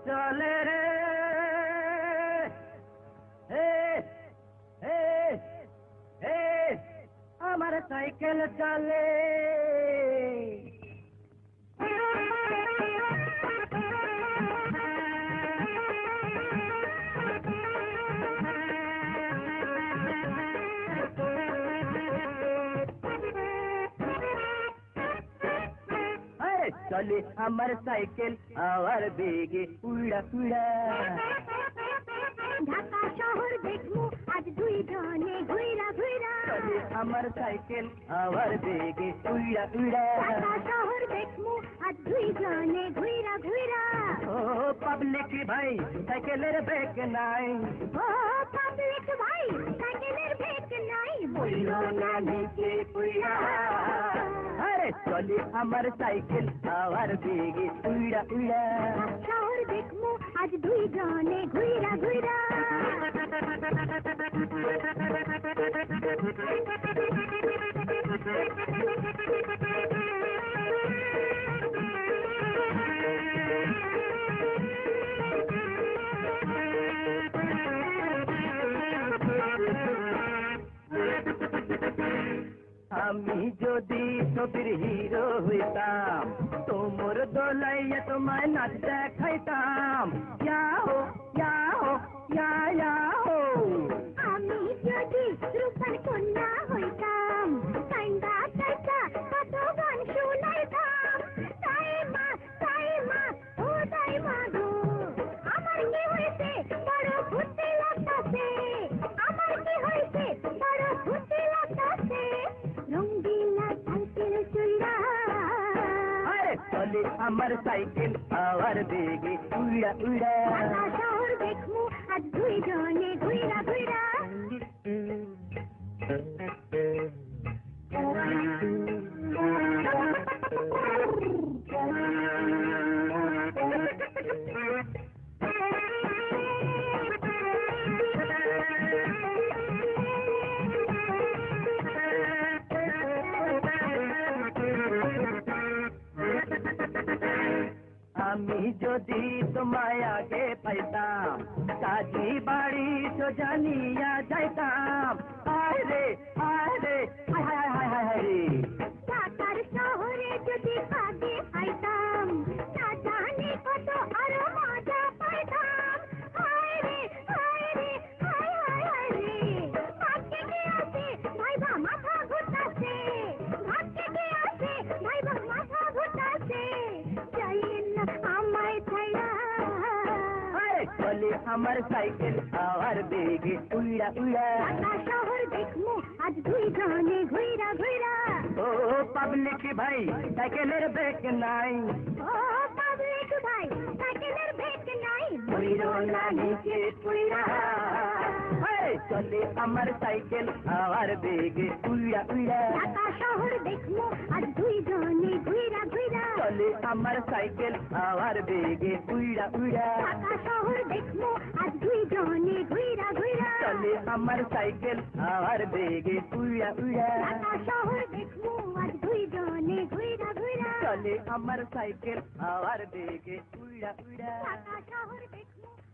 চলে রে হে হে হে আমার সাইকেল চলে চলে আমার সাইকেল আওয়ার বেগে উড়া উড়া ঢাকা শহর দেখমু আজ দুই জনে ঘুইরা ঘুইরা চলে আমার সাইকেল আওয়ার বেগে উড়া উড়া ঢাকা শহর দেখমু আজ দুই জনে ঘুইরা ঘুইরা ও পাবলিক ভাই সাইকেলের ব্রেক নাই ও পাবলিক ভাই সাইকেলের ব্রেক নাই বইলো না নিচে পুইরা আরে চলে আমার সাইকেল আওয়ার বেগে উড়া উড়া শহর দেখমু আজ দুই জনে ঘুইরা ঘুইরা আমি যদি ছবির হিরো হইতাম তোমর দোলাইয়া তোমায় নাচ দেখাইতাম ইয়াহো ইয়াহো ইয়াহো আমি যদি রূপার কন্যা হইতাম কান্দা চাচা কত গান শুনাইতাম তাই মা ও তাই মা গো আমার কি হইছে বড় ফুটে লাগতাছে আমার কি হইছে বড় ফুটে লাগতাছে রঙ্গিলা সাইকেল চুইরা আরে চলে আমার সাইকেল আওয়ার বেগে উড়া উড়া ঢাকা শহর দেখমু আজ দুই জনে ঘুইরা ঘুইরা আমি যদি তোমায় আগে পাইতাম কাজী বাড়ি সোজা নিয়া যাইতাম আয় রে হায় হায় হায় হায় রে ঢাকার শহরে যদি আগে পাইতাম না জানি কত আরো মজা পাইতাম হায় রে হায় হায় রে ভাগ্যে কে আছে ভাইবা মাথা ঘুরতাছে ভাগ্যে কে আছে ভাইবা মাথা ঘুরতাছে চাইন না আমায় ছাইরা চলে আমার সাইকেল আওয়ার বেগে উড়া উড়া ঢাকা শহর দেখমু আজ দুই জনে ঘুইরা ঘুইরা ও পাবলিক ভাই সাইকেলের ব্রেক নাই ও পাবলিক ভাই সাইকেলের ব্রেক নাই বইলো না নিচে পুইরা চলে আমার সাইকেল আওয়ার বেগে উড়া উড়া ঢাকা শহর দেখমু আজ দুই জনে ঘুইরা ঘুইরা চলে আমার সাইকেল আওয়ার বেগে উড়া উড়া ঢাকা শহর দেখমু আজ দুই জনে ঘুইরা ঘুইরা চলে আমার সাইকেল আওয়ার বেগে উড়া উড়া ঢাকা শহর দেখমু আজ দুই জনে ঘুইরা ঘুইরা চলে আমার সাইকেল আওয়ার বেগে উড়া উড়া ঢাকা শহর দেখমু